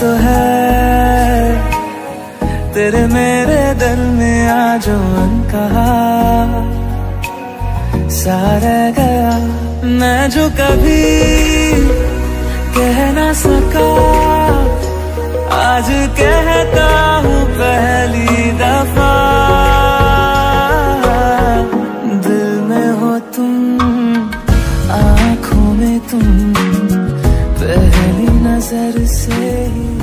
तो है तेरे मेरे दरमियां जो अनकहा सा रह गया, मैं जो कभी कह ना सका आज कहता हूँ पहली दफा। दिल में हो तुम, आँखों में तुम, पहली नजर से ही